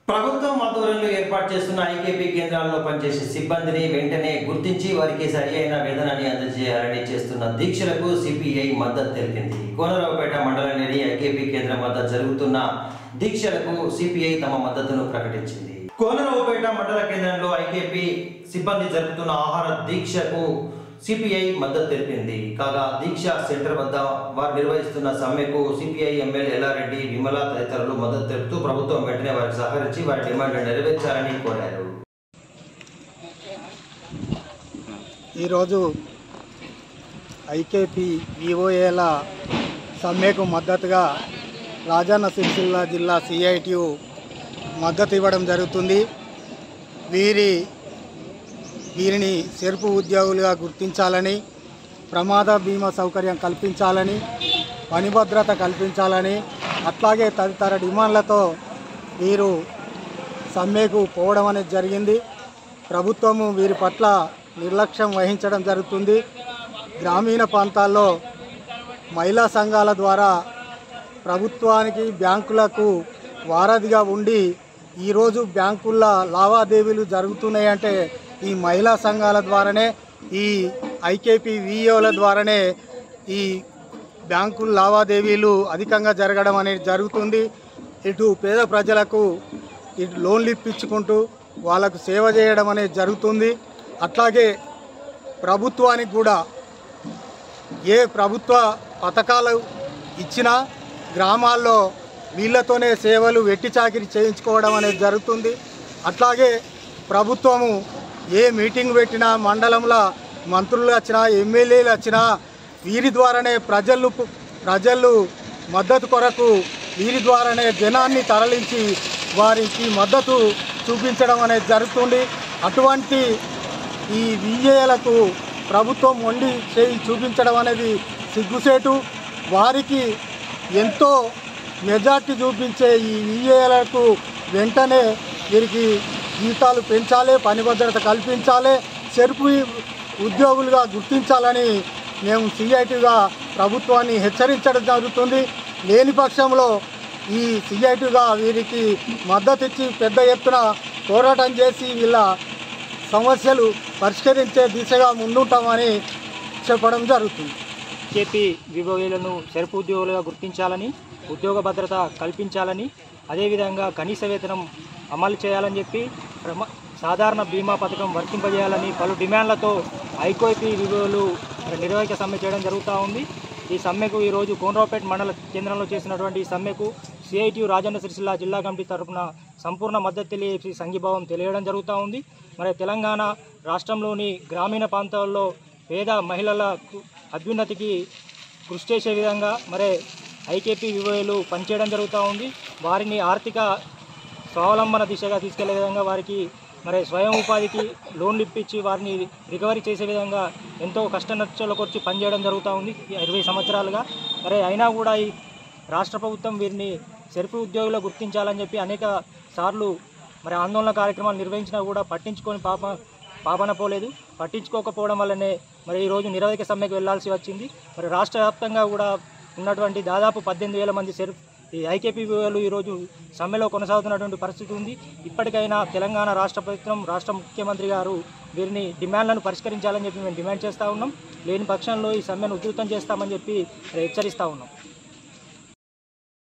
ప్రభుత్వం ఆధ్వర్యంలో ఏర్పాటు చేస్తున్న ఐకేపీ కేంద్రాల్లో పనిచేసే సిబ్బందిని వెంటనే గుర్తించి వారికి సరియైన వేతనాన్ని అందజేయాలని చేస్తున్న దీక్షలకు సిపిఐ మద్దతు తెలిపింది. కోనరావుపేట మండలంలోని ఐకేపీ కేంద్రం వద్ద జరుగుతున్న దీక్షలకు సిపిఐ తమ మద్దతును ప్రకటించింది. కోనరావుపేట మండల కేంద్రంలో ఐకేపీ సిబ్బంది జరుపుతున్న ఆహార దీక్షకు సిపిఐ మద్దతు తెలిపింది. కాగా దీక్ష సెంటర్ వద్ద వారు నిర్వహిస్తున్న సమ్మెకు సిపిఐ ఎమ్మెల్యే ఎల్లారెడ్డి, విమల తదితరులు మద్దతు తెలుపుతూ ప్రభుత్వం వెంటనే వారికి సహకరించి వారి డిమాండ్లు నెరవేర్చాలని కోరారు. ఈరోజు ఐకేపీ విఓఏల సమ్మెకు మద్దతుగా రాజన్న సిరిసిల్ల జిల్లా సిఐటియు మద్దతు ఇవ్వడం జరుగుతుంది. వీరిని సెరుపు ఉద్యోగులుగా గుర్తించాలని, ప్రమాద బీమా సౌకర్యం కల్పించాలని, పని భద్రత కల్పించాలని, అట్లాగే తదితర డిమాండ్లతో వీరు సమ్మెకు పోవడం అనేది జరిగింది. ప్రభుత్వము వీరి పట్ల నిర్లక్ష్యం వహించడం జరుగుతుంది. గ్రామీణ ప్రాంతాల్లో మహిళా సంఘాల ద్వారా ప్రభుత్వానికి, బ్యాంకులకు వారధిగా ఉండి ఈరోజు బ్యాంకుల్లో లావాదేవీలు జరుగుతున్నాయంటే ఈ మహిళా సంఘాల ద్వారానే, ఈ ఐకేపీ విఓల ద్వారానే ఈ బ్యాంకుల లావాదేవీలు అధికంగా జరగడం అనేది జరుగుతుంది. ఇటు పేద ప్రజలకు ఇటు లోన్లు ఇప్పించుకుంటూ వాళ్ళకు సేవ చేయడం అనేది జరుగుతుంది. అట్లాగే ప్రభుత్వానికి కూడా ఏ ప్రభుత్వ పథకాలు ఇచ్చినా గ్రామాల్లో వీళ్ళతోనే సేవలు వెట్టి చాకిరి చేయించుకోవడం అనేది జరుగుతుంది. అట్లాగే ప్రభుత్వము ఏ మీటింగ్ పెట్టినా, మండలంలో మంత్రులు వచ్చినా, ఎమ్మెల్యేలు వచ్చినా వీరి ద్వారానే ప్రజలు మద్దతు కొరకు వీరి ద్వారానే జనాన్ని తరలించి వారికి మద్దతు చూపించడం అనేది జరుగుతుంది. అటువంటి ఈ విఏలకు ప్రభుత్వం మొండి చేయి చూపించడం అనేది సిగ్గుసేటు. వారికి ఎంతో మెజార్టీ చూపించే ఈ విఏలకు వెంటనే వీరికి జీతాలు పెంచాలి, పని భద్రత కల్పించాలి, సెరుపు ఉద్యోగులుగా గుర్తించాలని మేము సిఐటిగా ప్రభుత్వాన్ని హెచ్చరించడం జరుగుతుంది. లేని పక్షంలో ఈ సిఐటిగా వీరికి మద్దతు ఇచ్చి పెద్ద ఎత్తున పోరాటం చేసి వీళ్ళ సమస్యలు పరిష్కరించే దిశగా ముందుంటామని చెప్పడం జరుగుతుంది. ఐకేపీ విఓఏలను సెరుపు ఉద్యోగులుగా గుర్తించాలని, ఉద్యోగ భద్రత కల్పించాలని, అదేవిధంగా కనీస వేతనం అమలు చేయాలని చెప్పి సాధారణ బీమా పథకం వర్తింపజేయాలని పలు డిమాండ్లతో ఐకేపీ విఓలు నిర్వహిక సమ్మె చేయడం జరుగుతూ ఉంది. ఈ సమ్మెకు ఈరోజు కోనరావుపేట మండల కేంద్రంలో చేసినటువంటి ఈ సమ్మెకు సిఐటియు రాజన్న సిరిసిల్ల జిల్లా కమిటీ తరఫున సంపూర్ణ మద్దతు తెలియజేసి సంఘీభావం తెలియడం జరుగుతూ ఉంది. మరి తెలంగాణ రాష్ట్రంలోని గ్రామీణ ప్రాంతాల్లో పేద మహిళల అభ్యున్నతికి కృషి చేసే విధంగా మరి ఐకేపీ విఓఏలు పనిచేయడం జరుగుతూ ఉంది. వారిని ఆర్థిక స్వావలంబన దిశగా తీసుకెళ్లే విధంగా వారికి మరి స్వయం ఉపాధికి లోన్లు ఇప్పించి వారిని రికవరీ చేసే విధంగా ఎంతో కష్ట నష్టాలకు వచ్చి పనిచేయడం జరుగుతూ ఉంది 20 సంవత్సరాలుగా. మరి అయినా కూడా ఈ రాష్ట్ర ప్రభుత్వం వీరిని సెరుపు ఉద్యోగులు గుర్తించాలని చెప్పి అనేక సార్లు మరి ఆందోళన కార్యక్రమాలు నిర్వహించినా కూడా పాపన పోలేదు. పట్టించుకోకపోవడం వల్లనే మరి ఈరోజు నిరవధిక సమ్మెకు వెళ్లాల్సి వచ్చింది. మరి రాష్ట్ర వ్యాప్తంగా కూడా ఉన్నటువంటి దాదాపు 18,000 మంది ఈ ఐకేపీ విఓలు ఈరోజు సమ్మెలో కొనసాగుతున్నటువంటి పరిస్థితి ఉంది. ఇప్పటికైనా తెలంగాణ రాష్ట్ర ప్రభుత్వం, రాష్ట్ర ముఖ్యమంత్రి గారు వీరిని డిమాండ్లను పరిష్కరించాలని చెప్పి మేము డిమాండ్ చేస్తూ ఉన్నాం. లేని పక్షంలో ఈ సమ్మెను ఉధృతం చేస్తామని చెప్పి హెచ్చరిస్తూ ఉన్నాం.